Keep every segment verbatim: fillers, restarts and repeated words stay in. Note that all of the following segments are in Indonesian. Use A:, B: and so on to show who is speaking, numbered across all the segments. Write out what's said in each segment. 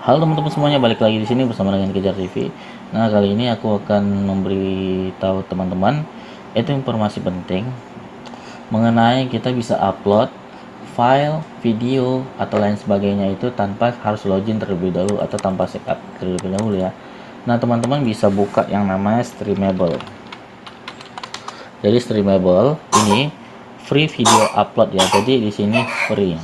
A: Halo teman-teman semuanya, balik lagi di sini bersama dengan Kejar T V. Nah, kali ini aku akan memberi tahu teman-teman itu informasi penting mengenai kita bisa upload file, video atau lain sebagainya itu tanpa harus login terlebih dahulu atau tanpa setup terlebih dahulu ya. Nah, teman-teman bisa buka yang namanya Streamable. Jadi Streamable ini free video upload ya. Jadi di sini free.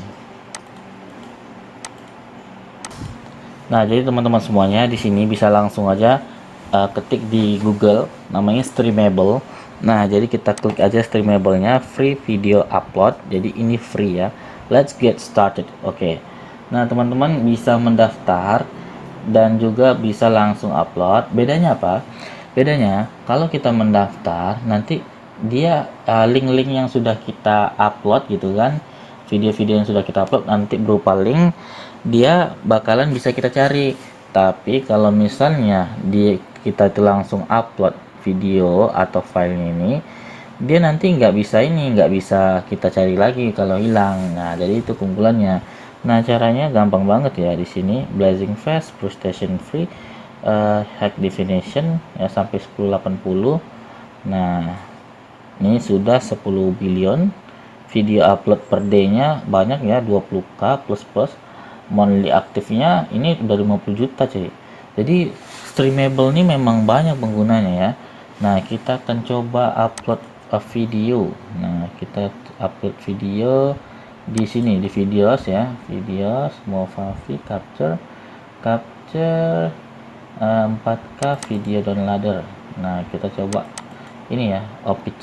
A: Nah, jadi teman-teman semuanya di sini bisa langsung aja uh, ketik di Google namanya Streamable. Nah, jadi kita klik aja Streamable-nya, free video upload. Jadi ini free ya. Let's get started. Oke. Okay. Nah, teman-teman bisa mendaftar dan juga bisa langsung upload. Bedanya apa? Bedanya kalau kita mendaftar nanti dia uh, link-link yang sudah kita upload gitu kan. Video-video yang sudah kita upload nanti berupa link, dia bakalan bisa kita cari. Tapi kalau misalnya dia kita itu langsung upload video atau file ini, dia nanti nggak bisa ini nggak bisa kita cari lagi kalau hilang. Nah, jadi itu keunggulannya. Nah, caranya gampang banget ya. Di sini blazing fast, frustration free, uh, high definition ya sampai sepuluh delapan puluh. Nah, ini sudah sepuluh billion video upload per day-nya, banyak ya, dua puluh K plus plus. Monthly aktifnya ini udah lima puluh juta cuy. Jadi Streamable ini memang banyak penggunanya ya. Nah, kita akan coba upload a video. Nah, kita upload video di sini di videos ya, videos Movavi capture capture uh, empat K video downloader. Nah, kita coba ini ya, opit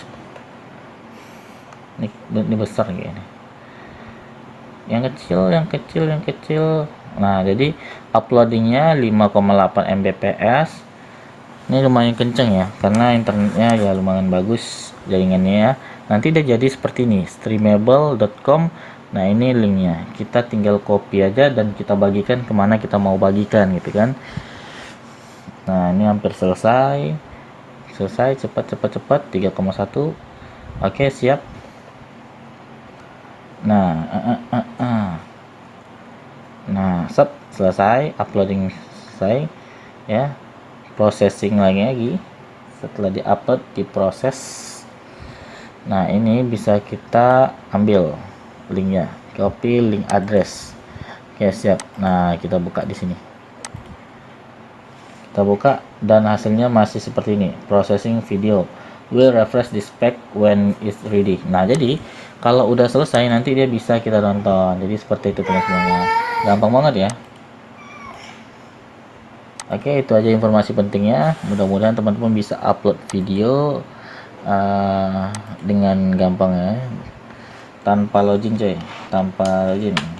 A: ini, ini besar kayak ini, yang kecil yang kecil yang kecil. Nah, jadi uploadingnya lima koma delapan megabits. Ini lumayan kenceng ya karena internetnya ya lumayan bagus jaringannya ya. Nanti dia jadi seperti ini, streamable dot com. Nah, ini linknya, kita tinggal copy aja dan kita bagikan kemana kita mau bagikan gitu kan. Nah, ini hampir selesai selesai cepat cepat cepat tiga koma satu. Oke, siap. Nah, uh, uh, uh, uh. Nah, set selesai, uploading selesai ya. Processing lagi lagi. Setelah diupload, diproses. Nah, ini bisa kita ambil linknya, copy link address. Oke, siap. Nah, kita buka di sini. Kita buka dan hasilnya masih seperti ini. Processing video. Will refresh this pack when it's ready. Nah, jadi kalau udah selesai nanti dia bisa kita tonton. Jadi seperti itu teman-teman. Gampang banget ya. Oke, itu aja informasi pentingnya. Mudah-mudahan teman-teman bisa upload video uh, dengan gampang ya. Tanpa login coy, tanpa login.